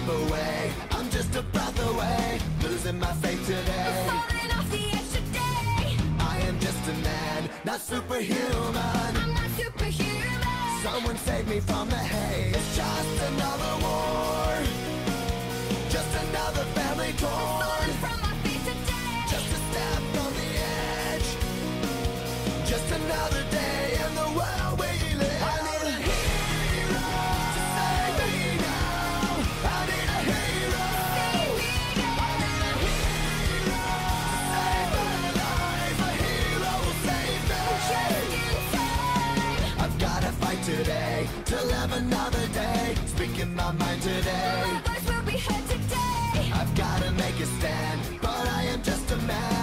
away. I'm just a breath away, losing my faith today. Falling off the edge today. I am just a man, not superhuman. I'm not superhuman. Someone save me from the hate. It's just another war, just another family torn. Falling from my feet today. Just a step from the edge, just another day in the world we live. I need a hero to save me now. I need a hero. Save me now. I need a hero to save my life. A hero will save me. Just in time. I've gotta fight today to live another day. Speaking my mind today. My voice will be heard today. I've gotta make a stand, but I am just a man.